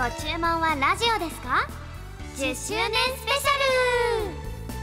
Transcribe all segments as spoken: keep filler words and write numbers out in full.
ご注文はラジオですか？じゅっしゅうねんスペシャル。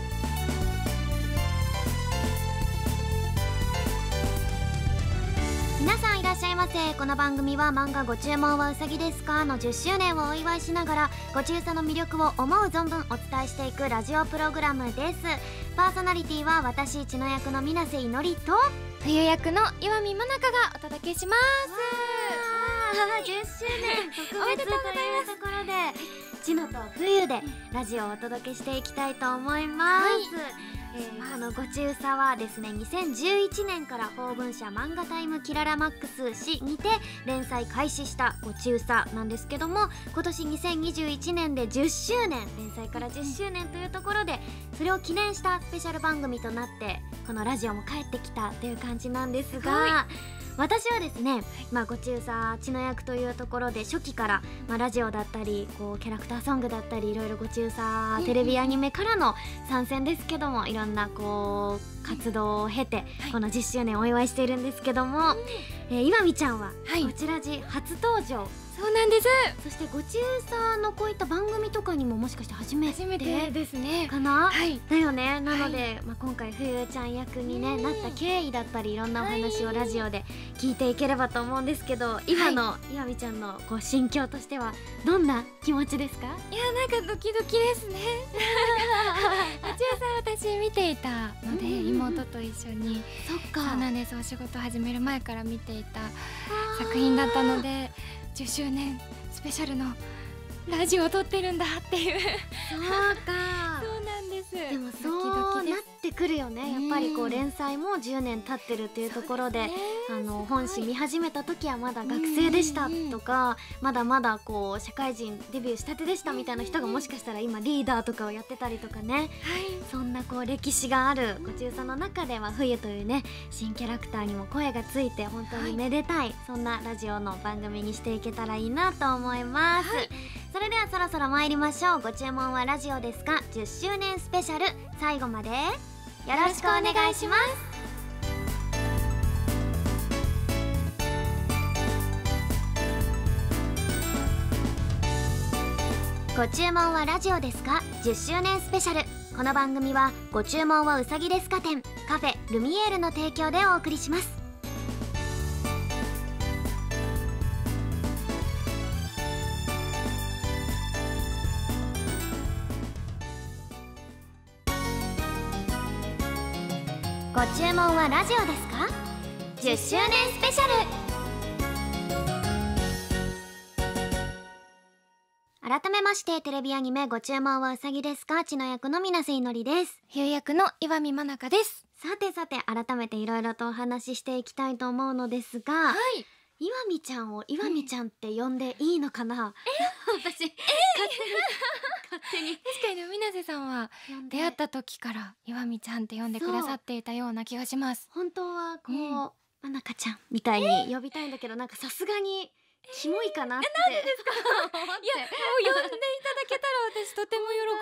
皆さんいらっしゃいませ。この番組は漫画ご注文はうさぎですかのじゅっしゅうねんをお祝いしながらご中佐の魅力を思う存分お伝えしていくラジオプログラムです。パーソナリティは私血の役の水瀬いのりと冬役の岩見真中がお届けします。 じゅっしゅうねん特別というところでちのと冬でラジオをお届けしていきたいと思います、はい。えー、このご中佐はですねにせんじゅういちねんから法文社漫画タイムキララマックス誌にて連載開始したご中佐なんですけども、今年にせんにじゅういちねんでじゅっしゅうねん、連載からじゅっしゅうねんというところでそれを記念したスペシャル番組となってこのラジオも帰ってきたという感じなんですが、はい、私はですね、まあ、ご中佐血の役というところで初期から、まあ、ラジオだったりこうキャラクターソングだったりいろいろご中佐テレビアニメからの参戦ですけども、いろんなこう活動を経てこのじゅっしゅうねんをお祝いしているんですけども、えー、岩見ちゃんはこちらじ初登場、はい、 そうなんです。 そしてご中佐のこういった番組とかにももしかして初めて初めてですねかな、 はい、 だよね。なので、はい、まあ、今回冬ちゃん役に、ね、なった経緯だったりいろんなお話をラジオで聞いていければと思うんですけど、はい、今の岩見ちゃんのこう心境としてはどんな気持ちですか？ いや、なんかドキドキですね。ご中佐私見ていたので、うんうん、妹と一緒に。 そっか。 そうなんです。お仕事始める前から見ていた作品だったのでじゅっしゅうねんスペシャルのラジオを撮ってるんだっていう。 そうか。 そうなんです。 でもそうなってくるよね。やっぱりこう連載もじゅうねん経ってるっていうところで、あの本誌見始めた時はまだ学生でしたとか、まだまだこう社会人デビューしたてでしたみたいな人がもしかしたら今リーダーとかをやってたりとかね、はい、そんなこう歴史があるご中佐の中では冬というね新キャラクターにも声がついて本当にめでたい、はい、そんなラジオの番組にしていけたらいいなと思います、はい。それではそろそろ参りましょう。ご注文はラジオですかじゅっしゅうねんスペシャル、最後までよろしくお願いします。ご注文はラジオですかじゅっしゅうねんスペシャル。この番組はご注文はうさぎですか店カフェルミエールの提供でお送りします。ご注文はラジオですかじゅっしゅうねんスペシャル。改めましてテレビアニメご注文はうさぎですか血の役の水瀬いのりです。 冬役の岩見真中です。 さてさて改めていろいろとお話ししていきたいと思うのですが、はい、岩見ちゃんを岩見ちゃんって呼んでいいのかな、え私、え勝手に勝手に確かに水瀬さんは出会った時から岩見ちゃんって呼んでくださっていたような気がします。 本当はこう、うん、まなかちゃんみたいに呼びたいんだけど、なんかさすがにキモいかなって。 なんでですか？いや、もう呼んでいただけたら私とても喜びます。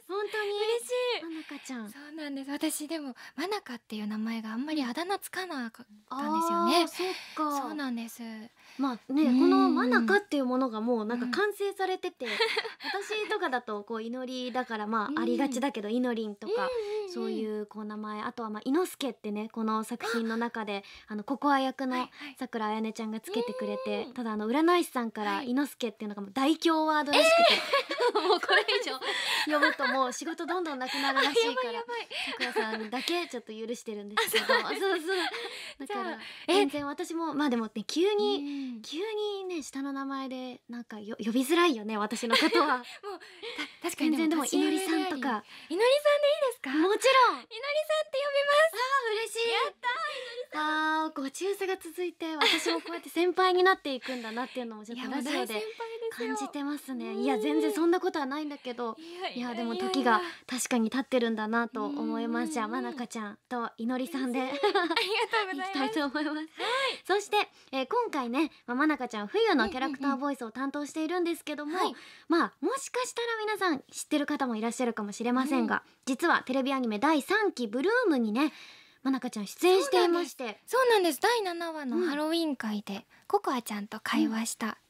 本当に嬉しい。 まなかちゃん。 そうなんです。私でもまなかっていう名前があんまりあだ名つかなかったんですよね。 そっか。 そうなんです。 まあね、このまなかっていうものがもうなんか完成されてて、私とかだとこう祈りだからまあありがちだけど、いのりんとかそういうこう名前、あとはまあいのすけってね、この作品の中であのココア役のさくらあやねちゃんがつけてくれて、ただあの占い師さんからいのすけっていうのがもう大凶ワードらしくて、もうこれ以上呼ぶともう仕事どんどんなくなるらしいからさくらさんだけちょっと許してるんですけど、そうそうだから全然私もまあでもね急に急にね下の名前でなんかよ呼びづらいよね、私のことは。もう確かに全然でもいのりさんとか。いのりさんでいいですか？ もちろん。いのりさんって呼びます。 ああ嬉しい。やったー。ああご中佐が続いて私もこうやって先輩になっていくんだなっていうのもちょっとラジオで感じてますね。いや全然そんなことはないんだけど、いやでも時が確かに経ってるんだなと思います。じゃあまなかちゃんといのりさんでありがとうございます。いきたいと思います。そして、えー、今回ね、まなかちゃん冬のキャラクターボイスを担当しているんですけども、はい、まあもしかしたら皆さん知ってる方もいらっしゃるかもしれませんが、うん、実はテレビアニメだいさんきブルームにねまなかちゃん出演していまして、 そうなんです。だいななわのハロウィン会で、うん、ココアちゃんと会話した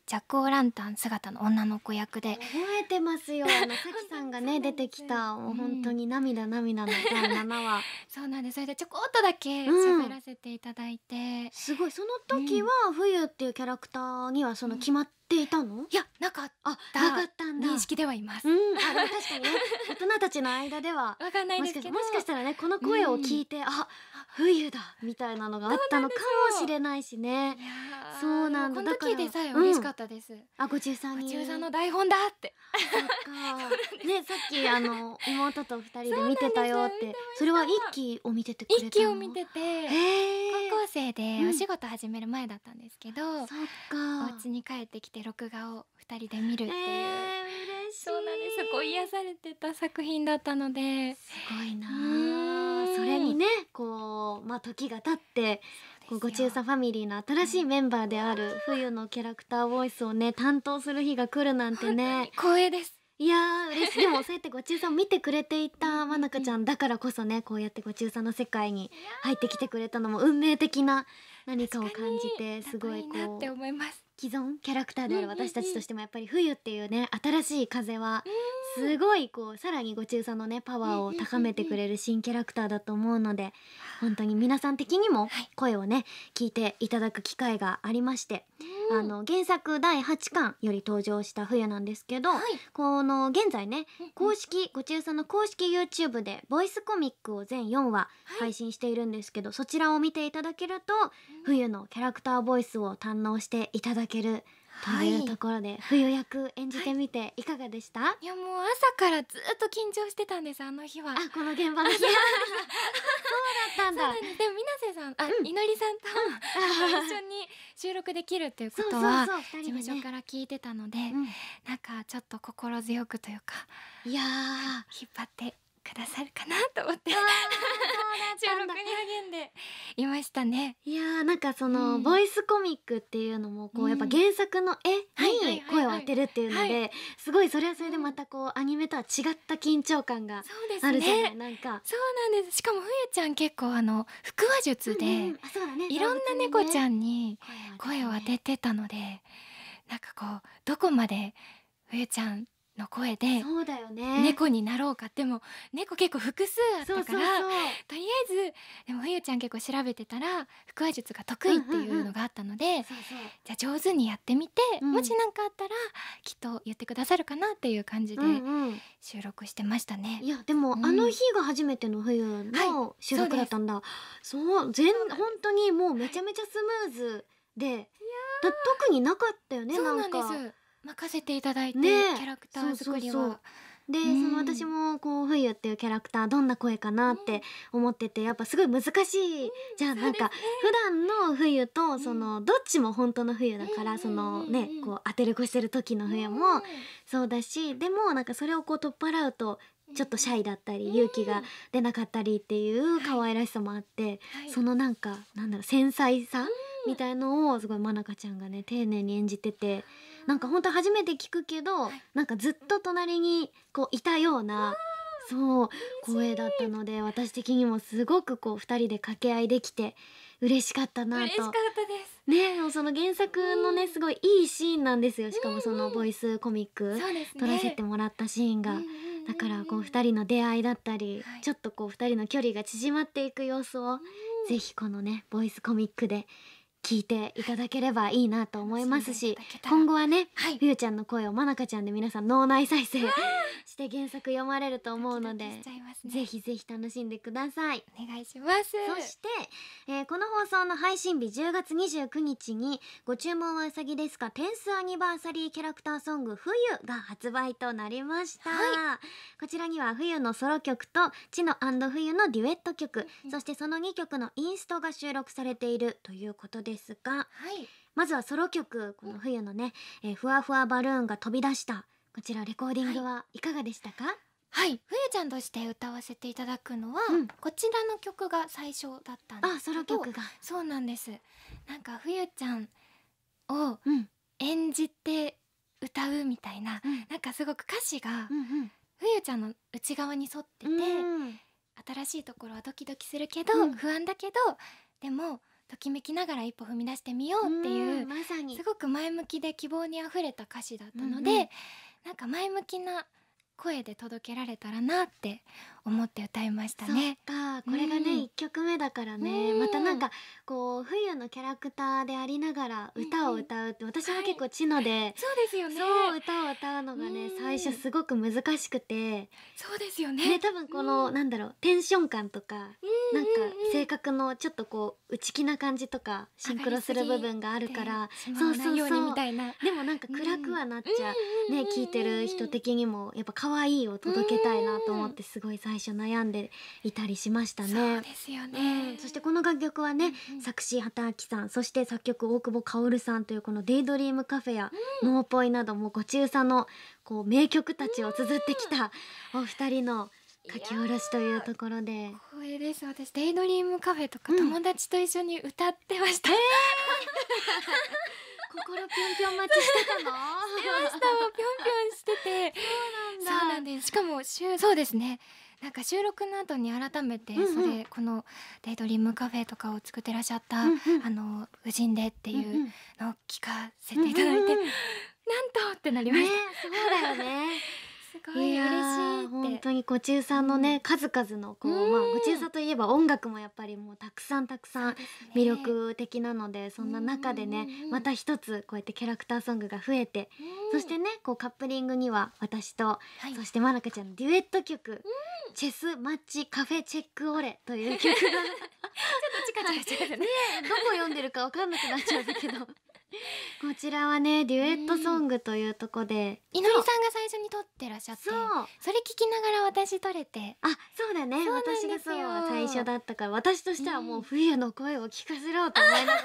ジャック・オー・ランタン姿の女の子役で、 覚えてますよ。あのさきさんがね出てきた、もう本当に涙涙のだいななわ。 そうなんです。それでちょこっとだけうん喋らせていただいて、 すごい。その時は冬っていうキャラクターにはその決まっていたの？ いやなかっあ、 たなかったんだ。 認識ではいます。 うん、あ、でも確かにね、大人たちの間ではわかんないもですけど、 しかもしかしたらねこの声を聞いて、あ、冬だみたいなのがあったのかもしれないしね。 いやーそうなんだ。 このだから時でさえ嬉しかったです。 あ、ご中さんに。 ご中さんの台本だって。 そっか。ね、さっきあの妹と二人で見てたよって、それは一期を見ててくれたの？ 一期を見てて、 へー、 高校生でうんお仕事始める前だったんですけど、 そっか。 お家に帰ってきて録画を二人で見るっていう、 えー、嬉しい。 そうなんです。すごい癒されてた作品だったので、 すごいなうんあ。それにね、こうまあ時が経ってこうご中佐ファミリーの新しいメンバーである冬のキャラクターボイスをね担当する日が来るなんてね。 光栄です。 いやー嬉しい。でもそうやってご中佐を見てくれていたまなかちゃんだからこそね、こうやってご中佐の世界に入ってきてくれたのも運命的な何かを感じて、すごいいいなってこう思います。 既存キャラクターである私たちとしてもやっぱり冬っていうね新しい風はすごいこうさらにご中佐のねパワーを高めてくれる新キャラクターだと思うので、本当に皆さん的にも声をね聞いていただく機会がありまして、あの原作だいはちかんより登場した冬なんですけど、 はいこの現在ねうんうん公式ご中佐の公式 YouTube でボイスコミックを全よんわ配信しているんですけど、そちらを見ていただけると冬のキャラクターボイスを堪能していただけるというところで、冬役演じてみていかがでした？ いやもう朝からずっと緊張してたんです、あの日は。 あ、この現場の日そうだったんだ。 そうなんです。でも水瀬さん、あ、 うんいのりさんと一緒に収録できるっていうこそうそうとはそう、 事務二人でね。 所から聞いてたので、 うんなんかちょっと心強くというかいやー、 引っ張ってくださるかなと思ってあー収録にそうだったんだ。 励んでいましたね。 いやーなんかその、 うんボイスコミックっていうのもこう、 うんやっぱ原作の絵はいはいはいに声を当てるっていうので、 はすごいそれはそれでまたこうアニメとは違った緊張感がそうですあるじゃない、 ね。 なんか。 そうなんです。しかも冬ちゃん結構あの腹話術で、 うんうんあ、そうだね、 いろんな猫ちゃんんに声を当ててたので、なんかこうどこまで冬ちゃんの声でそうだよね。 猫になろうか。でも猫結構複数あったから、 そうそうそう。 とりあえずでも冬ちゃん結構調べてたら腹話術が得意っていうのがあったので、 そうそう。 じゃあ上手にやってみて、 うんもし何かあったらきっと言ってくださるかなっていう感じでうんうん。 収録してましたね。 いやでも、 うんあの日が初めての冬の収録だったんだ。そう全本当にもうめちゃめちゃスムーズで、だ特になかったよね。 そうなかなんんです。任せていただいて、 ねキャラクター作りはそうそうそうで、 うんその私もこう冬っていうキャラクターどんな声かなって思ってて、やっぱすごい難しい、じゃあなんか普段の冬とそのどっちも本当の冬だから、 うんそのうんうんねうんこう当てる子してる時の冬もそうだし、でもなんかそれをこう取っ払うとちょっとシャイだったり勇気が出なかったりっていう可愛らしさもあって、 はいそのなんかなんだろう繊細さみたいのをすごいまなかちゃんがね丁寧に演じてて、なんか本当初めて聞くけど、 いなんかずっと隣にこういたようなそう声だったので、私的にもすごくこう二人で掛け合いできて嬉しかったなと。 嬉しかったです。 ね、でもその原作のねすごいいいシーンなんですよ。しかもそのボイスコミックそうですね。 撮らせてもらったシーンが、だからこう二人の出会いだったり、 はいちょっとこう二人の距離が縮まっていく様子を、ぜひこのねボイスコミックで聞いていただければいいなと思いますし、 楽しんでいただけたら今後はね、 はいふゆちゃんの声をまなかちゃんで皆さん脳内再生して原作読まれると思うのでドキドキしちゃいますね。 ぜひぜひ楽しんでください。 お願いします。 そして、えーこの放送の配信日じゅうがつにじゅうくにちにご注文はうさぎですかテンスアニバーサリーキャラクターソング冬が発売となりました、 はこちらには冬のソロ曲とチノ冬のデュエット曲、 うんそしてそのにきょくのインストが収録されているということですが、 はい。 まずはソロ曲この冬のね、えーふわふわバルーンが飛び出したこちらレコーディングはいかがでしたか？ はい、冬ちゃんとして歌わせていただくのは、 うんこちらの曲が最初だったんですけど、 あ、ソロ曲がそうなんです。なんか冬ちゃんをうん演じて歌うみたいな、 うんなんかすごく歌詞がうんうん冬ちゃんの内側に沿ってて、 うん新しいところはドキドキするけど、 うん不安だけどでもときめきながら一歩踏み出してみようっていう、 まさにすごく前向きで希望にあふれた歌詞だったので、 うんうん、 なんか前向きな声で届けられたらなって思って歌いましたね。 そっか、これがね、 うんいっきょくめだからね、 うんまたなんかこう冬のキャラクターでありながら歌を歌うって、私も結構チノで、 そうですよね。 そう歌を歌うのがね、 うん最初すごく難しくて、 そうですよね。 ね、多分この、 うんなんだろう、テンション感とか、 うんなんかうんうん性格のちょっとこう内気な感じとかシンクロする部分があるからそうそうそうみたいな。 でもなんか暗くはなっちゃう、ね、聞いてる人的的にもやっぱ可愛いを届けたいなと思ってすごい最初悩んでいたりしましたそうね。 ですようね。 ん、そしてこの楽曲はね、 うんうん作詞畑明さん、そして作曲大久保薫さんというこのデイドリームカフェやノーポイなどもご中佐のこう名曲たちを綴ってきたお二人の書き下ろしというところで、 光栄です。私デイドリームカフェとかうん友達と一緒に歌ってました。 心ぴょんぴょん待ちしてたの？ してました。もうぴょんぴょんしてて。そうなんです。しかも週そうですね。なんか収録の後に改めてそれ、 うんうんこのデイドリームカフェとかを作ってらっしゃった、 うんうんあの婦人でっていううんうんのを聞かせていただいて、 うんうんうんなんとってなりまね、 しそうだよね。 た。すごい嬉しいって。 本当にご中さんのね、 うん数々のこう、 うんまあご中さといえば音楽もやっぱりもうたくさんたくさんそうですね魅力的なので、そんな中でね、 うんうんうんまた一つこうやってキャラクターソングが増えて、そしてねこうカップリングには私と、 はいそしてまなかちゃんのデュエット曲、チェスマッチカフェチェックオレという曲がチカチカしちゃうね。 どこ読んでるかわかんなくなっちゃうんだけどこちらはねデュエットソングというとこで、 いのりさんが最初に撮ってらっしゃって、 そうそれ聞きながら私撮れて、 あ、そうだね。 そうなんですよ私がそう最初だったから、私としてはもう冬の声を聞かせろと思いながら、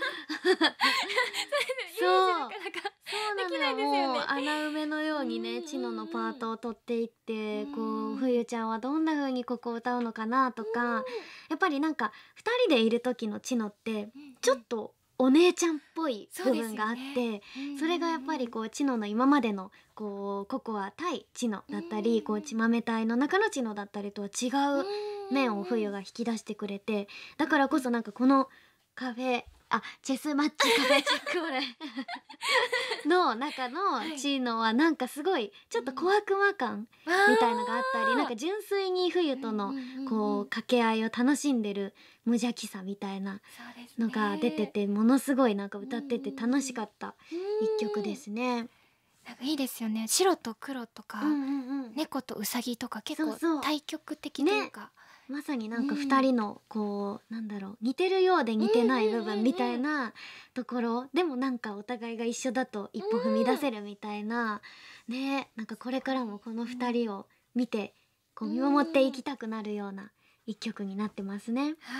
そうなかなかそうできなないのよ。 ですよねもう穴埋めのようにね、 うんチノのパートを取っていって、 うんこう冬ちゃんはどんな風にここを歌うのかなとか、やっぱりなんか二人でいる時のチノってちょっとお姉ちゃんっぽい部分があって、 そうですよねそれがやっぱりこうチノの今までのこうココア対チノだったり、 うんこうチマメ隊の中のチノだったりとは違う面を冬が引き出してくれて、だからこそなんかこのカフェあチェスマッチカフェチェックオレの中のチノはなんかすごいちょっと小悪魔感みたいのがあったり、なんか純粋に冬とのこう掛け合いを楽しんでる無邪気さみたいなのが出てて、ものすごいなんか歌ってて楽しかった一曲ですね。 なんかいいですよね。白と黒とか、 うんうんうん、 猫とウサギとか結構そうそう対極的というか、 まさになんか二人のこうなんだろう似てるようで似てない部分みたいなところでもなんかお互いが一緒だと一歩踏み出せるみたいなね、なんかこれからもこの二人を見てこう見守っていきたくなるような一曲になってますね。 はい、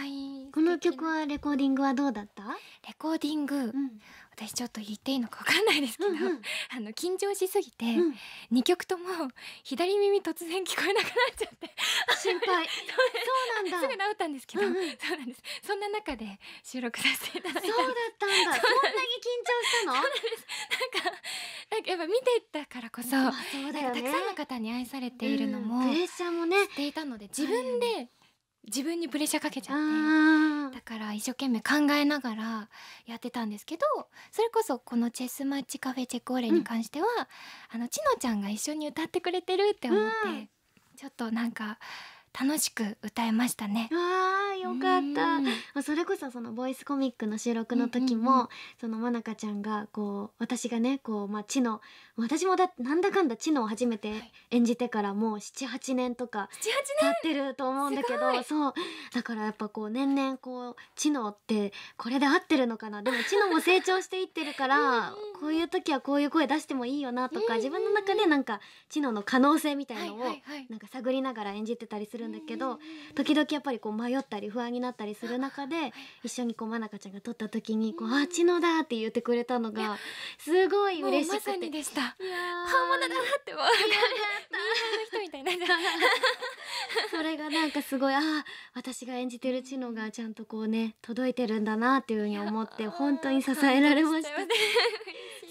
この曲はレコーディングはどうだった？ レコーディング、 うん私ちょっと言っていいのかわかんないですけど、 うんうんあの緊張しすぎて、 うんにきょくとも左耳突然聞こえなくなっちゃって心配そうなんだすぐ治ったんですけど、 うんうんそうなんです。そんな中で収録させていただいたんです。 そうだったんだ。そんなに緊張したの？ なんかなんかやっぱ見てたからこそ、 まあそうだよね。 たくさんの方に愛されているのもうんプレッシャーもね知っていたので、自分で自分にプレッシャーかけちゃって、 あだから一生懸命考えながらやってたんですけど、それこそこのチェスマッチカフェチェックオレに関しては、あのちのちゃんが一緒に歌ってくれてるって思って、 うんちょっとなんか楽しく歌えましたね。 あーよかったうん。 それこそそのボイスコミックの収録の時も、 うんうんうんそのまなかちゃんがこう私がねこうまあチノ私もだなんだかんだチノを初めてはい演じてからもうななはちねんとか七八経ってると思うんだけすごいど、そうだからやっぱこう年々こうチノってこれで合ってるのかな、でもチノも成長していってるからうんうんこういう時はこういう声出してもいいよなとか、 うんうん自分の中でなんかチノの可能性みたいのをはいはいはいなんか探りながら演じてたりするんだけど、 うんうんうん時々やっぱりこう迷ったり不安になったりする中で一緒にこうまなかちゃんが撮った時にこう、あチノだって言ってくれたのがすごい嬉しくて、 もうまさにでした。 いやー本物だなってもうなんかよかった人みたいになっちゃう。 それがなんかすごい、ああ私が演じてるチノがちゃんとこうね届いてるんだなっていうふうに思って本当に支えられました。 感動しちゃいますね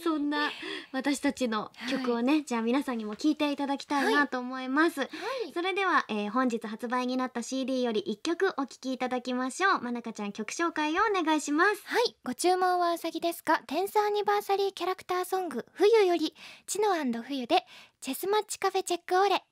そんな私たちの曲をね、はい、じゃあ皆さんにも聴いていただきたいなと思います、はい、それでは、えー、本日発売になった シーディー よりいっきょくお聴きいただきましょう。まなかちゃん、曲紹介をお願いします。 はい、ご注文はうさぎですか。テンスアニバーサリーキャラクターソング冬よりチノ&冬でチェスマッチカフェチェックオレ。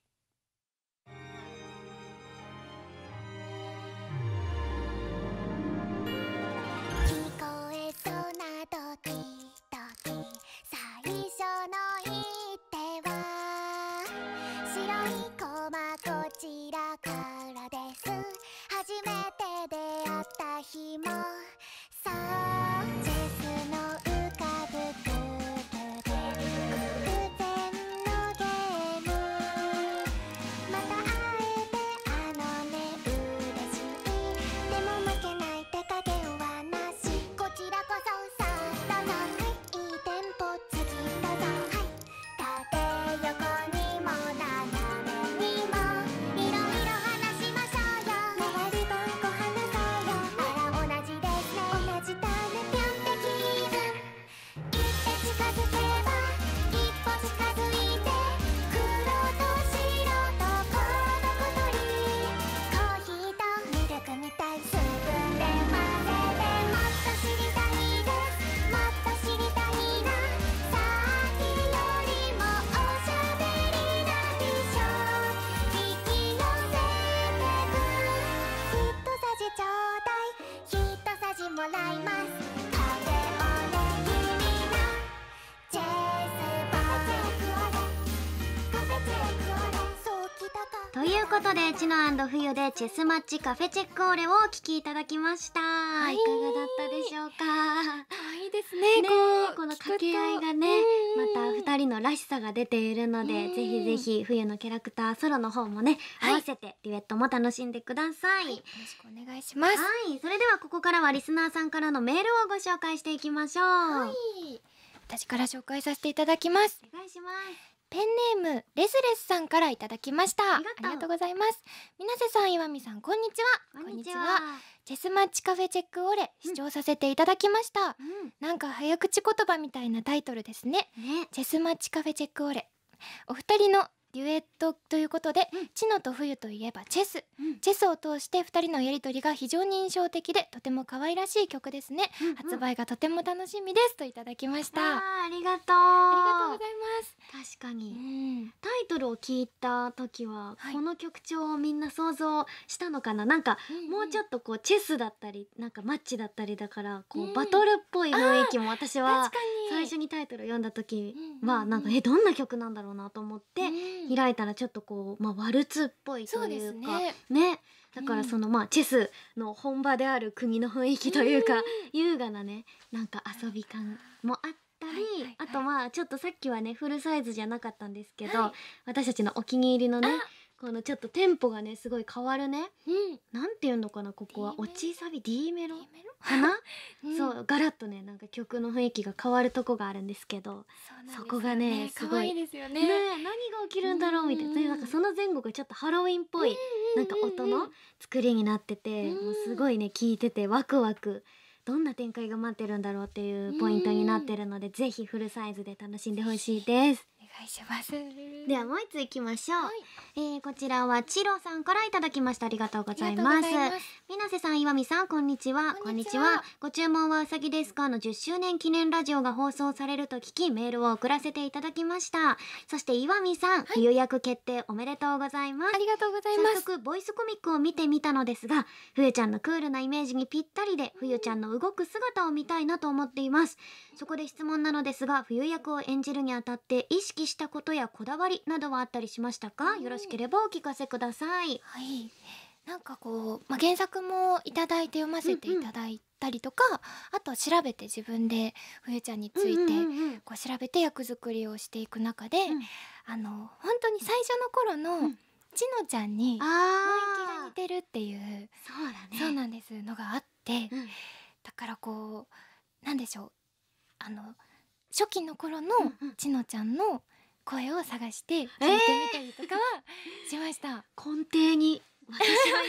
ということでチノ&冬でチェスマッチカフェチェックオレをお聴きいただきました、はい、いかがだったでしょうか。 いいですね。 ねこうこの掛け合いがねまたふたりのらしさが出ているので、ぜひぜひ冬のキャラクターソロの方もね、はい、合わせてデュエットも楽しんでください、はい、よろしくお願いします。 はい、それではここからはリスナーさんからのメールをご紹介していきましょう。はい、 私から紹介させていただきます。 お願いします。 ペンネームレスレスさんからいただきました。ありがとうございます。みなせさん、岩見さん、こんにちは。 こんにちは。 チェスマッチカフェチェックオレ視聴させていただきました、うん、なんか早口言葉みたいなタイトルですね。ね、チェスマッチカフェチェックオレ、お二人のデュエットということで、うん、チノと冬といえばチェス、うん、チェスを通してふたりのやりとりが非常に印象的でとても可愛らしい曲ですね、うんうん、発売がとても楽しみですといただきました。 あありがとうありがとうございます。確かに、うん、タイトルを聞いた時は、はい、この曲調をみんな想像したのかな。なんか、うんうん、もうちょっとこうチェスだったりなんかマッチだったりだからこう、うん、バトルっぽい雰囲気も私は最初にタイトル読んだ時はなんか、うんうん、えどんな曲なんだろうなと思って、うん、開いたらちょっとこう、まあ、ワルツっぽいというかね、ねだからその、まあチェスの本場である国の雰囲気というか、うん、優雅なねなんか遊び感もあったり、はいはいはい、あとまあちょっとさっきはねフルサイズじゃなかったんですけど、はい、私たちのお気に入りのねこのちょっとテンポがねすごい変わるね、うん、なんていうのかな、ここは落ちサビ D メロかな、うん、そうガラッとねなんか曲の雰囲気が変わるとこがあるんですけど、 そ, そこがねすごい可愛いですよね。 ね何が起きるんだろうみたいな、なんかその前後がちょっとハロウィンっぽいなんか音の作りになってて、もうすごいね聴いててワクワク、どんな展開が待ってるんだろうっていうポイントになってるので、ぜひフルサイズで楽しんでほしいです。 お願いします。 ではもう一ついきましょう、はい、えー、こちらはチロさんからいただきました。ありがとうございます。みなせさん、岩見さん、こんにちは。こんにちは。ご注文はうさぎですかのじゅっしゅうねん記念ラジオが放送されると聞きメールを送らせていただきました。そして岩見さん、はい、冬役決定おめでとうございます。 ありがとうございます。 早速ボイスコミックを見てみたのですが、冬ちゃんのクールなイメージにぴったりで、冬ちゃんの動く姿を見たいなと思っています。そこで質問なのですが、冬役を演じるにあたって意識したことやこだわりなどはあったりしましたか？よろしければお聞かせください。 はい、なんかこう、まあ、原作もいただいて読ませていただいたりとか、うんうん、あと調べて自分で冬ちゃんについてこう調べて役作りをしていく中で、うん、あの本当に最初の頃のちのちゃんに雰囲気が似てるっていう、 そうだね、 そうなんですのがあって、 うん、 だからこうなんでしょう、あの初期の頃のちのちゃんの声を探して聞いてみたりとかはしました、えー、 根底に私はい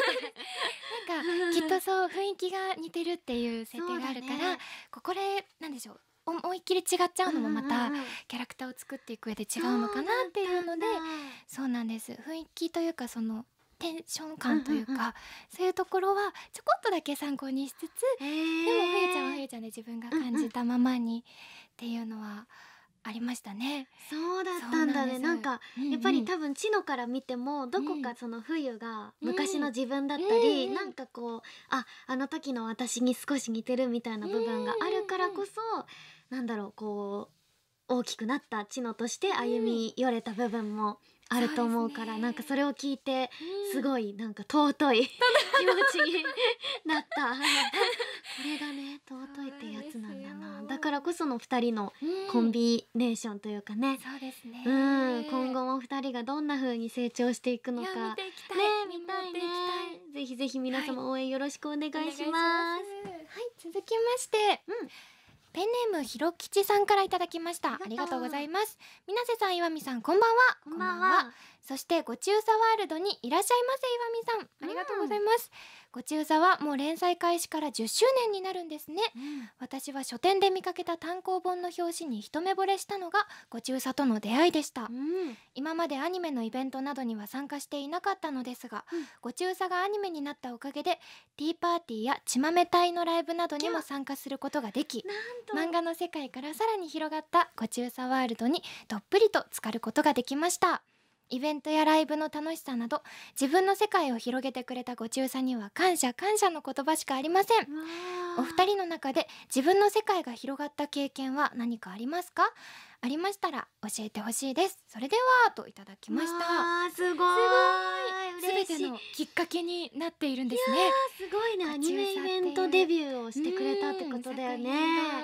たなんかきっとそう雰囲気が似てるっていう設定があるから、ね、これなんでしょう、 思いっきり違っちゃうのもまたキャラクターを作っていく上で違うのかなっていうので、そうなんです。雰囲気というかそのテンション感というか、うんうんうん、そういうところはちょこっとだけ参考にしつつ、でも冬ちゃんは冬ちゃんで自分が感じたままにっていうのはありましたね。 そうだったんだね。なんか、うんうん、やっぱり多分チノから見てもどこかその冬が昔の自分だったり、うん、なんかこうああの時の私に少し似てるみたいな部分があるからこそ、うん、なんだろうこう大きくなったチノとして歩み寄れた部分もあると思うから、うん、なんかそれを聞いてすごいなんか尊い気持ちになったこれがね尊いってやつなんだな。だからこそのふたりのコンビネーションというかね、 そうですね、 うん、今後もふたりがどんな風に成長していくのか見ていきたいね、見たいね。ぜひぜひ皆様応援よろしくお願いします。はい、 はい、続きまして、うん、ペンネームひろきちさんからいただきました。ありがとうございます。みなせさん、岩見さん、こんばんは。 こんばんは。 そしてごちうさワールドにいらっしゃいませ、岩見さん、ありがとうございます。ごちうさはもう連載開始からじゅっしゅうねんになるんですね、うん、私は書店で見かけた単行本の表紙に一目惚れしたのがごちうさとの出会いでした、うん、今までアニメのイベントなどには参加していなかったのですが、うん、ごちうさがアニメになったおかげでティーパーティーやちまめ隊のライブなどにも参加することができ、漫画の世界からさらに広がったごちうさワールドにどっぷりと浸かることができました。イベントやライブの楽しさなど自分の世界を広げてくれたごちうさには感謝感謝の言葉しかありません。お二人の中で自分の世界が広がった経験は何かありますか？ありましたら教えてほしいです。それではといただきました。 あー、すごい、 すべてのきっかけになっているんですね。 いやー、すごいね。アニメイベントデビューをしてくれたってことだよね。素敵。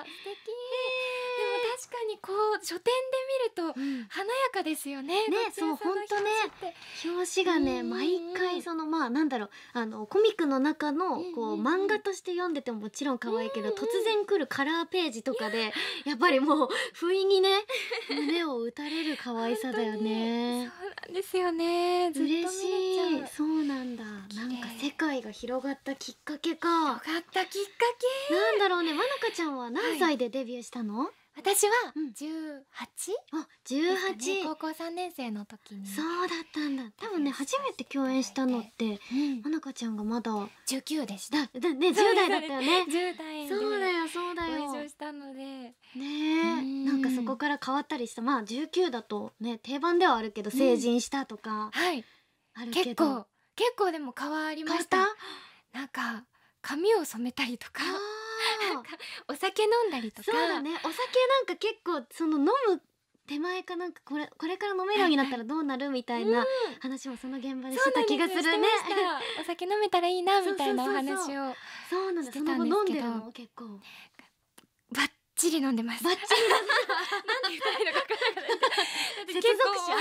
確かにこう書店で見ると華やかですよね。 ね、そう本当ね。表紙がね、毎回そのまあなんだろう、あのコミックの中のこう漫画として読んでてももちろん可愛いけど、突然来るカラーページとかでやっぱりもう不意にね胸を打たれる可愛さだよね。 そうなんですよね。ずっと見れちゃう。嬉しい。 そうなんだ。なんか世界が広がったきっかけか。 広がったきっかけ。 なんだろうね。まなかちゃんは何歳でデビューしたの？ 私はじゅうはち、 あ、じゅうはち、 高校さんねん生の時に。 そうだったんだ。多分ね、初めて共演したのってまなかちゃんがまだじゅうきゅうでした。 だね、じゅう代だったよね。 じゅう代でそうだよ、そうだよ。 ご一緒したのでねえ、なんかそこから変わったりした。まあじゅうきゅうだとね、定番ではあるけど成人したとかあるけど、 結構結構でも変わりました。なんか髪を染めたりとか、なんかお酒飲んだりとか。 そうだね、お酒なんか結構その飲む手前かなんかこれこれから飲めるようになったらどうなるみたいな話もその現場でしてた気がするね。 お酒飲めたらいいなみたいなお話をしてたんですけど、 そうなんだ。その後飲んでるの結構バッチリ飲んでます。 バッチリ飲んでなんで言ったらいいのか分からなかった。 接続詞あ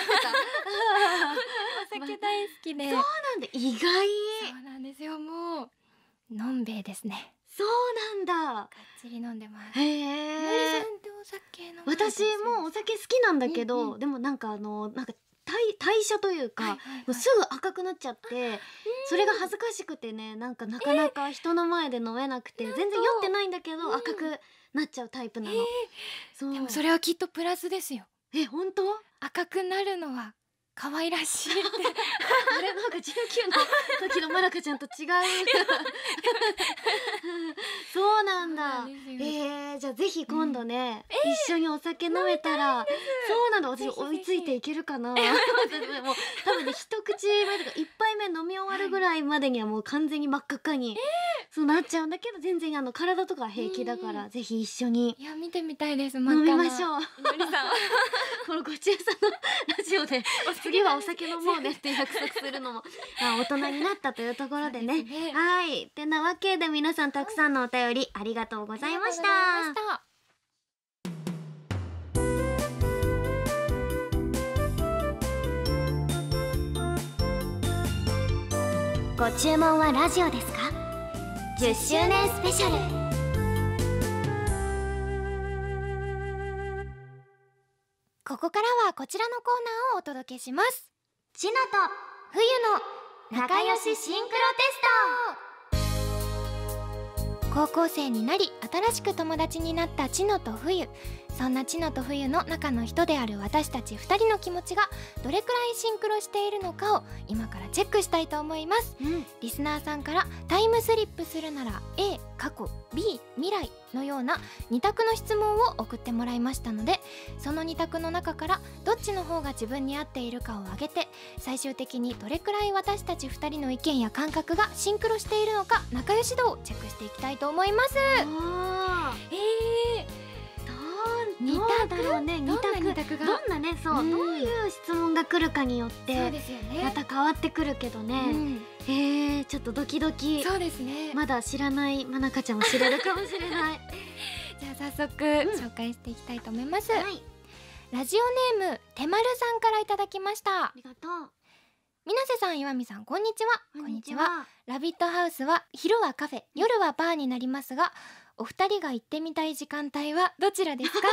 った。お酒大好きで。 そうなんだ。意外。 そうなんですよ。もうのんべえですね。 そうなんだ。 がっつり飲んでます。 へえ。 森さんってお酒飲む？ 私もお酒好きなんだけど、でもなんかあのなんか代代謝というか、もうすぐ赤くなっちゃって、それが恥ずかしくてね、なんかなかなか人の前で飲めなくて、全然酔ってないんだけど赤くなっちゃうタイプなの。 そう。でもそれはきっとプラスですよ。 え、本当？ 赤くなるのは可愛らしいって。 あれ、なんかじゅうきゅうの時のまなかちゃんと違う。そうなんだ。えー、じゃあぜひ今度ね、一緒にお酒飲めたら。そうなんだ。私追いついていけるかな。もう多分ね、一口目とか一杯目飲み終わるぐらいまでにはもう完全に真っ赤っかにそうなっちゃうんだけど、全然あの体とか平気だから、ぜひ一緒に。 いや、見てみたいです。 飲みましょう。 みのりさん。 このごちうさのラジオで次はお酒飲もうねって約束するのもまあ大人になったというところでね。はい。てなわけで皆さんたくさんのお便りありがとうございました。ご注文はラジオですか？じゅっしゅうねんスペシャル。 ここからはこちらのコーナーをお届けします。 ちなと冬の仲良しシンクロテスト。 高校生になり新しく友達になったちのと冬。そんなちのと冬の中の人である私たちふたりの気持ちがどれくらいシンクロしているのかを今からチェックしたいと思います、うん、リスナーさんからタイムスリップするなら A 過去 B 未来のようなに択の質問を送ってもらいましたので、そのに択の中からどっちの方が自分に合っているかを挙げて、最終的にどれくらい私たちふたりの意見や感覚がシンクロしているのか仲良し度をチェックしていきたいと思います。 あーえーどうだろうね、 どんな二択がどんなね、そう、うん、どういう質問が来るかによってそうですよね、 また変わってくるけどね、うん、えー、ちょっとドキドキ。 そうですね、 まだ知らないまなかちゃんも知れるかもしれないじゃあ早速、うん、紹介していきたいと思います、はい、ラジオネームてまるさんからいただきました。 ありがとう。 みなせさん、岩見さん、こんにちは。 こんにちは。 ラビットハウスは昼はカフェ、夜はバーになりますが、お二人が行ってみたい時間帯はどちらですか？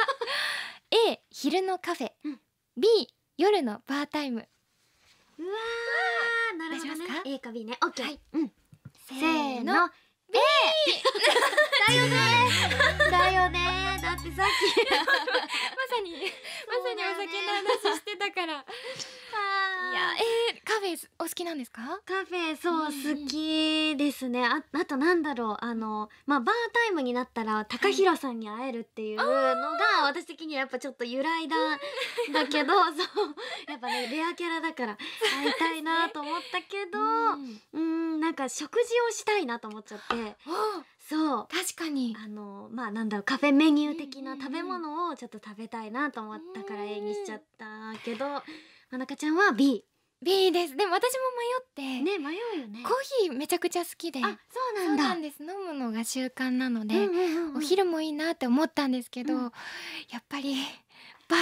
A 昼のカフェ、うん、B 夜のバータイム。 うわー、なるほどね。A か B ね。オッケー。はい、 うん。 せーの。B だよねだよね。だってさっきまさに、ね、まさにお酒の話してたから。いや、えー、カフェお好きなんですか？ カフェ、そう、うん、好きですね。あ、あとなんだろう、あのまあバータイムになったら高弘さんに会えるっていうのが私的にはやっぱちょっと揺らいだんだけどそうやっぱねレアキャラだから会いたいなと思ったけど、うん、なんか食事をしたいなと思っちゃって。そう、 確かにあのまあなんだろう、カフェメニュー的な食べ物をちょっと食べたいなと思ったから A にしちゃったけど、まなかちゃんは B。 B です。でも私も迷ってね、迷うよね。 コーヒーめちゃくちゃ好きで。 あ、そうなんだ。 そうなんです。飲むのが習慣なので、うんうんうんうん、お昼もいいなって思ったんですけど、うん、やっぱりバー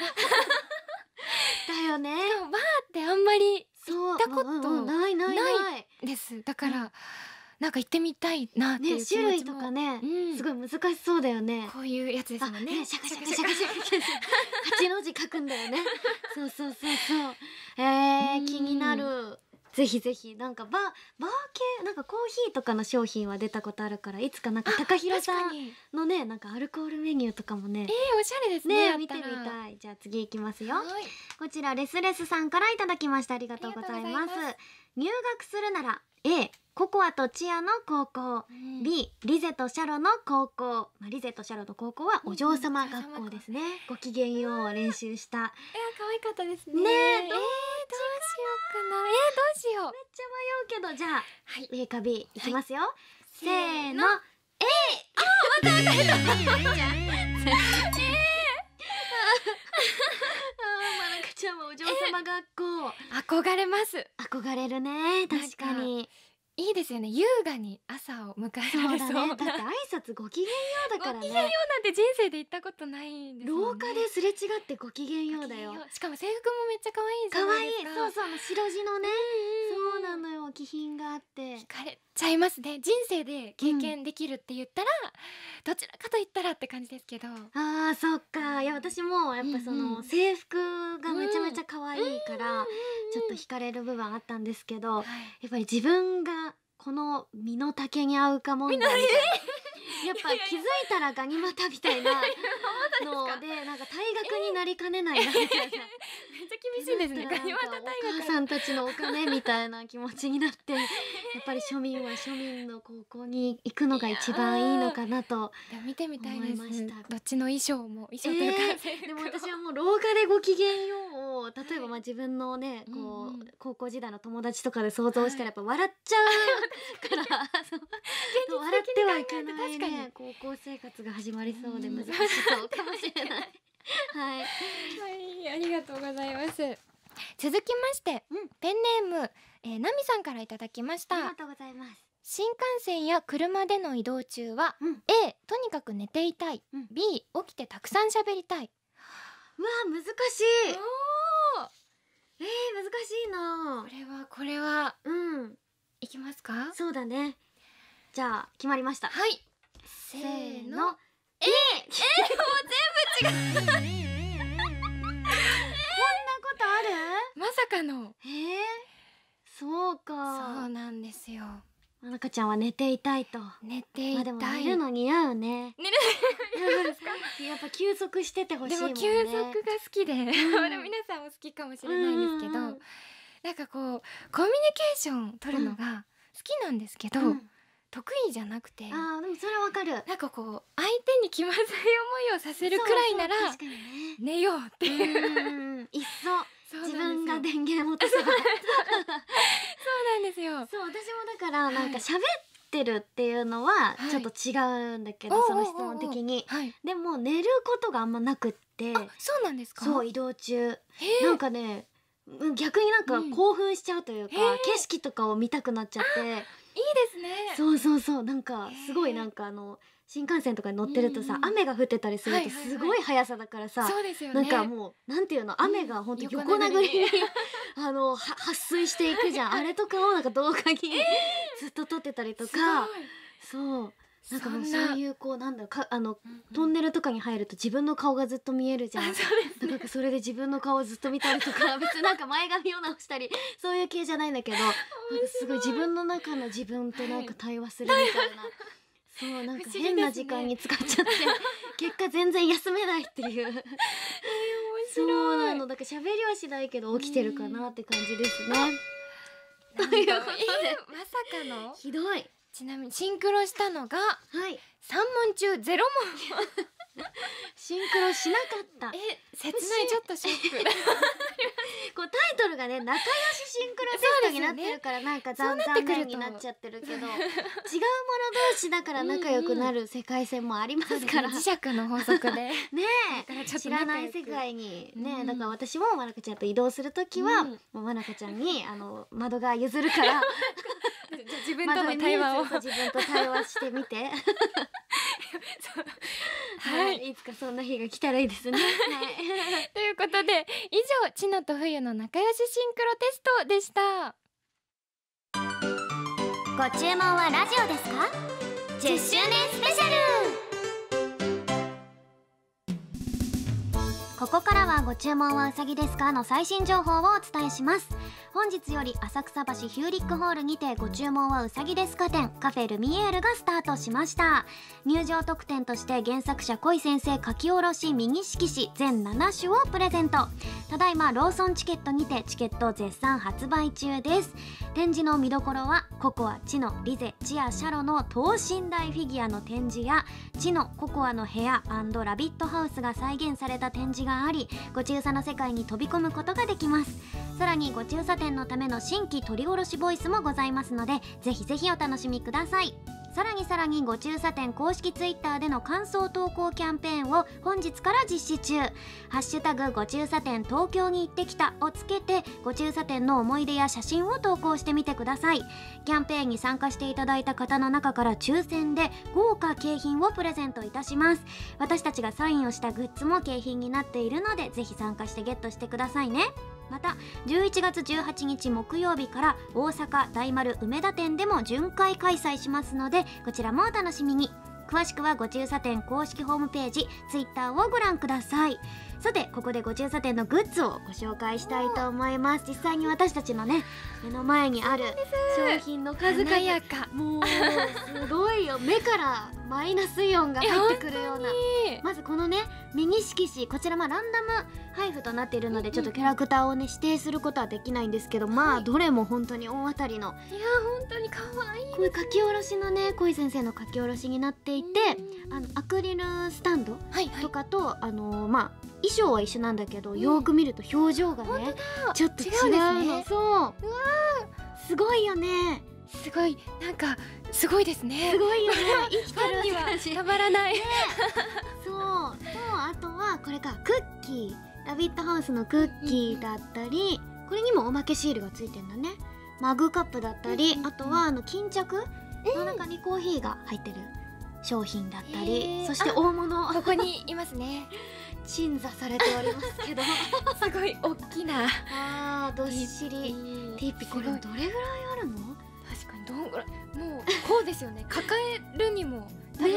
だよね。 でもバーってあんまり行ったことないないないです。だから、うん、なんか行ってみたいなっていう気持ちも、 ね、種類とかね、うん、すごい難しそうだよね。 こういうやつですよね。 ね、シャカシャカシャカシャカ八の字書くんだよねそうそうそうそう。えー、気になる。ぜひぜひ。なんかバーバー系、なんかコーヒーとかの商品は出たことあるから、いつかなんか高弘さんのね、なんかアルコールメニューとかもね、 えー、おしゃれですね。 ね、見てみたい。じゃあ次いきますよ。こちらレスレスさんからいただきました。ありがとうございます。入学するなら A ココアとチアの高校、うん、B リゼとシャロの高校、まあ、リゼとシャロの高校はお嬢様学校ですね、うん、ごきげんようを練習した。いや可愛かったですね。 ねえ、どうしようかな。えー、どうしよう。 めっちゃ迷うけど、じゃあ、はい、A か B いきますよ、はい、せーの A。 あ、またまたまたまなかちゃんはお嬢様学校、 憧れます。 憧れるね。確かにいいですよね。優雅に朝を迎えられそう。 そうだね。だって挨拶ごきげんようだからね。 ごきげんようなんて人生で行ったことないんですもんね。 廊下ですれ違ってごきげんようだよ。 しかも制服もめっちゃ可愛いじゃないですか。 可愛い。そうそう、白地のね。そうなのよ。気品があって。 惹かれちゃいますね。人生で経験できるって言ったら、うん、どちらかと言ったらって感じですけど。 ああ、そっか。いや、私もやっぱその、うんうん、制服がめちゃめちゃ可愛いから、うん、ちょっと惹かれる部分あったんですけど、はい、やっぱり自分がこの身の丈に合うか問題みたいなやっぱ気づいたらガニ股みたいなので、なんか退学になりかねないなみたいなめっちゃ厳しいですね。ガニ股退学、 お母さんたちのお金みたいな気持ちになってやっぱり庶民は庶民の高校に行くのが一番いいのかなと見てみたいです。どっちの衣装も衣装というか、 えー、でも私はもう廊下でごきげんようを例えばまあ自分のね、こう、うんうん、高校時代の友達とかで想像したらやっぱ笑っちゃうから笑ってはいけないね、高校生活が始まりそうで難しそうかもしれないはい、はい、ありがとうございます。続きまして、うん、ペンネーム、えー、ナミさんからいただきました。 ありがとうございます。 新幹線や車での移動中は、うん、A とにかく寝ていたい、うん、B 起きてたくさん喋りたい。 うわ難しい。おえー、難しいな。 これはこれはうんいきますか。 そうだね。じゃあ決まりました。 はい、 せーの A。 えー、もう全部違うこんなことある？ まさかの。 えー、そうか。 そうなんですよ。 まなかちゃんは寝ていたいと。 寝ていたい。 まあでも寝るの似合うね。 寝るやっぱ休息しててほしいもんね。 でも休息が好きで、うん、でも皆さんも好きかもしれないんですけど、うんうん、なんかこうコミュニケーション取るのが好きなんですけど、うん、得意じゃなくて、 あーでもそれわかる。 なんかこう相手に気まずい思いをさせるくらいならそうそう、確かにね、寝ようっていう、 いっそ自分が電源を落とせばそうなんですよ。 そう、私もだからなんか喋ってるっていうのはちょっと違うんだけど、はい、その質問的に、はい、でも寝ることがあんまなくって。あ、 そうなんですか。 そう、移動中なんかね、逆になんか興奮しちゃうというか、うん、景色とかを見たくなっちゃって。いいですね。 そうそうそう、なんかすごいなんかあの新幹線とかに乗ってるとさ、雨が降ってたりするとすごい速さだからさ、なんかもうなんていうの、雨が本当横殴りにあの撥水していくじゃん。あれとかをなんか動画にずっと撮ってたりとか、そうなんかもうそういうこうなんだろうか、あのトンネルとかに入ると自分の顔がずっと見えるじゃん。なんかそれで自分の顔をずっと見たりとか、別になんか前髪を直したりそういう系じゃないんだけど、なんかすごい自分の中の自分となんか対話するみたいな。そう、なんか変な時間に使っちゃって結果全然休めないっていう。そうなの、だから喋りはしないけど起きてるかなって感じですね。ということで、 まさかのひどい。 ちなみにシンクロしたのがさんもん中ゼロもんシンクロしなかった。 え、切ない。ちょっとショックこうタイトルがね、仲良しシンクロテストになってるから、なんか残念になっちゃってるけど、違うもの同士だから仲良くなる世界線もありますから、 磁石の法則でねえ、知らない世界にね、だから私もまなかちゃんと移動するときはもうまなかちゃんにあの窓側譲るから自分との対話を自分と対話してみてはい、いつかそんな日が来たらいいですね。はい、 ということで以上、ちのと冬の仲良しシンクロテストでした。 ご注文はラジオですか？じゅっしゅうねんスペシャル。ここからはご注文はうさぎですかの最新情報をお伝えします。本日より浅草橋ヒューリックホールにてご注文はうさぎですか展カフェルミエールがスタートしました。入場特典として原作者恋先生書き下ろし右色紙全なな種をプレゼント。ただいまローソンチケットにてチケット絶賛発売中です。展示の見どころはココア、チノ、リゼ、チア、シャロの等身大フィギュアの展示やチノ、ココアの部屋&ラビットハウスが再現された展示があり、ご中佐の世界に飛び込むことができます。さらにご中佐展のための新規取り下ろしボイスもございますので、ぜひぜひお楽しみください。さらにさらにご中佐展公式ツイッターでの感想投稿キャンペーンを本日から実施中。ハッシュタグご中佐展東京に行ってきたをつけてご中佐展の思い出や写真を投稿してみてください。キャンペーンに参加していただいた方の中から抽選で豪華景品をプレゼントいたします。私たちがサインをしたグッズも景品になっているので、ぜひ参加してゲットしてくださいね。またじゅういちがつじゅうはちにち木曜日から大阪大丸梅田店でも巡回開催しますので、こちらもお楽しみに。詳しくはご中佐店公式ホームページツイッターをご覧ください。さてここでご中佐店のグッズをご紹介したいと思います。実際に私たちのね目の前にある商品の数々、 華やか、 もうすごいよ。目からマイナスイオンが入ってくるような。まずこのね右色紙、こちらまあランダム配布となっているのでちょっとキャラクターをね指定することはできないんですけど、まあどれも本当に大当たりの、 いや本当に可愛いですね。 こういう書き下ろしのね恋先生の書き下ろしになっていて、あのアクリルスタンドとかと、はいはい、あのー、まあ衣装は一緒なんだけど、うん、よーく見ると表情がねちょっと違うの。 違うね、 そう、うわすごいよね。 すごい、なんかすごいですね。 すごいよね。生きてるにはたまらない、ね、 そうと、あとはこれかクッキー、ラビットハウスのクッキーだったり、これにもおまけシールがついてんだね。マグカップだったり、あとはあの巾着の中にコーヒーが入ってる商品だったり、そして大物ここにいますね。 鎮座されておりますけどすごい大きな、 あーどっしりティッピ。これどれぐらいあるの？ 確かにどんぐらい、もうこうですよね。抱えるにも多分手が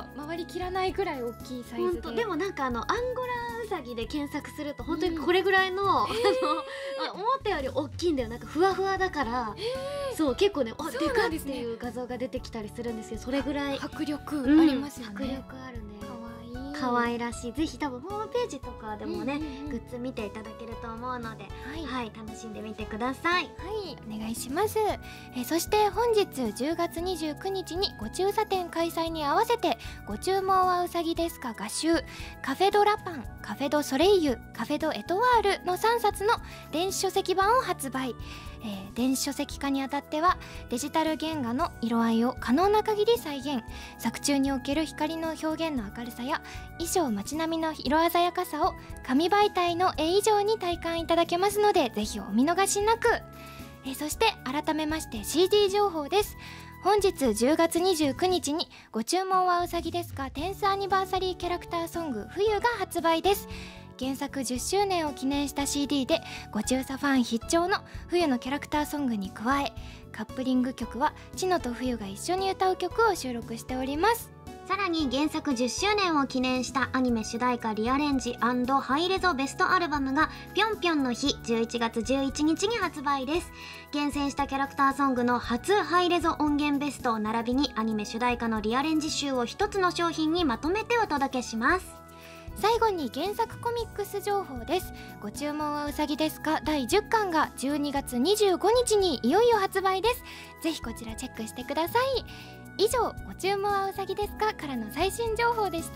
回りきらないぐらい大きいサイズで。 本当でもなんかあのアンゴラウサギで検索すると本当にこれぐらいの、うん、あの思ったより大きいんだよ。なんかふわふわだから、そう結構ね、あ、でかっていう画像が出てきたりするんですけど、それぐらい迫力ありますよね。 迫力あるね。可愛らしい。ぜひ多分ホームページとかでもね、うんうん、グッズ見ていただけると思うので、はい、はい、楽しんでみてください。 はい、お願いします。えそして本日じゅうがつにじゅうくにちにごちうさ展開催に合わせて、ご注文はうさぎですか画集、カフェドラパン、カフェドソレイユ、カフェドエトワールのさんさつの電子書籍版を発売。えー、電子書籍化にあたってはデジタル原画の色合いを可能な限り再現、作中における光の表現の明るさや衣装街並みの色鮮やかさを紙媒体の絵以上に体感いただけますので、ぜひお見逃しなく。えー、そして改めまして シーディー 情報です。本日じゅうがつにじゅうくにちにご注文はうさぎですかテンスアニバーサリーキャラクターソング冬が発売です。原作じゅっしゅうねんを記念した シーディー でごちうさファン必聴の冬のキャラクターソングに加え、カップリング曲はちのと冬が一緒に歌う曲を収録しております。 さらに原作じゅっしゅうねんを記念したアニメ主題歌リアレンジ&ハイレゾベストアルバムがぴょんぴょんの日じゅういちがつじゅういちにちに発売です。厳選したキャラクターソングの初ハイレゾ音源ベスト並びにアニメ主題歌のリアレンジ集を一つの商品にまとめてお届けします。 最後に原作コミックス情報です。ご注文はうさぎですかだいじゅっかんがじゅうにがつにじゅうごにちにいよいよ発売です。ぜひこちらチェックしてください。以上、ご注文はうさぎですかからの最新情報でした。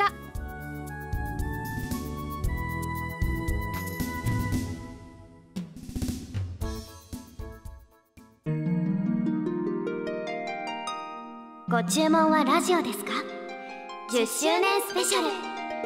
ご注文はラジオですかじゅっしゅうねんスペシャル。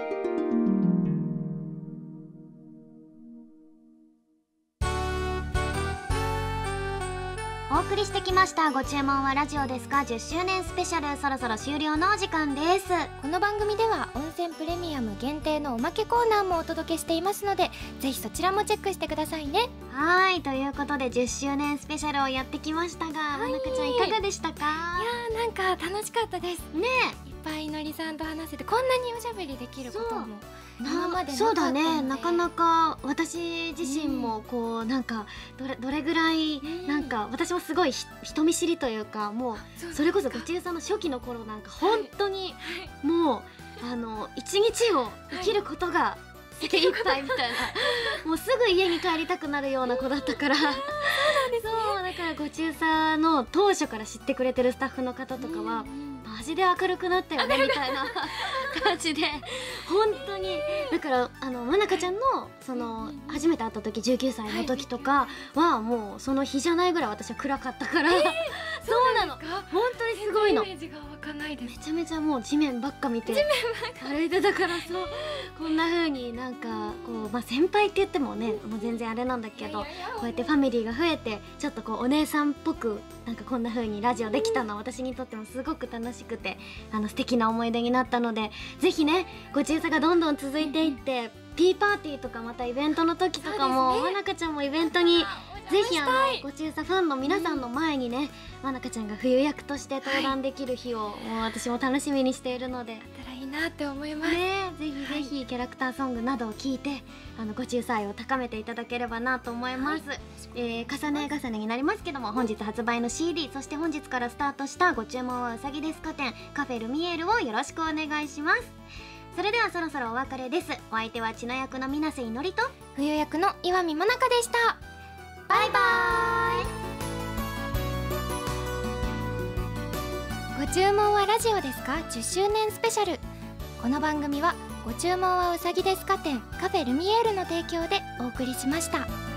お送りしてきましたご注文はラジオですかじゅっしゅうねんスペシャル、そろそろ終了のお時間です。 この番組では温泉プレミアム限定のおまけコーナーもお届けしていますので、ぜひそちらもチェックしてくださいね。 はい、ということでじゅっしゅうねんスペシャルをやってきましたが、まなかちゃんいかがでしたか？ いやー、なんか楽しかったですね。いっぱいのりさんと話せて、こんなにおしゃべりできることも今までなかったので。 そうだね、なかなか私自身もこう、うん、なんかどれどれぐらい、うん、なんか私もすごい人見知りというか、もうそれこそごちうさんの初期の頃なんか本当にもう、はい、あの一日を生きることが、はい、精一杯みたいなもうすぐ家に帰りたくなるような子だったからそうなんですね。そうだからごちうさの当初から知ってくれてるスタッフの方とかは、マジで明るくなったよねみたいな感じで、本当にだからあのまなかちゃんのその初めて会った時じゅうきゅうさいの時とかはもうその日じゃないぐらい私は暗かったから、そうなの、本当にすごいの。 イメージが湧かないです。 めちゃめちゃもう地面ばっか見て歩いてたから、そうこんな風になんかこう、まあ、先輩って言ってもねもう全然あれなんだけど、こうやってファミリーが増えてちょっとこうお姉さんっぽくなんかこんな風にラジオできたのは私にとってもすごく楽しくて、あの素敵な思い出になったので、ぜひねごちうさがどんどん続いていって、ピーパーティーとかまたイベントの時とかも、まなかちゃんもイベントにぜひあのごちうさファンの皆さんの前にね、まなかちゃんが冬役として登壇できる日を、もう私も楽しみにしているので、 やったらいいなって思いますね。ぜひぜひキャラクターソングなどを聞いて、あのごちうさ愛を高めていただければなと思います。はい、えー、重ね重ねになりますけども、本日発売の シーディー、そして本日からスタートしたご注文はうさぎですか展カフェルミエールをよろしくお願いします。それではそろそろお別れです。お相手はちの役の水瀬いのりと冬役の岩見まなかでした。 バイバーイ。ご注文はラジオですかじゅっしゅうねんスペシャル。この番組はご注文はうさぎですか展カフェルミエールの提供でお送りしました。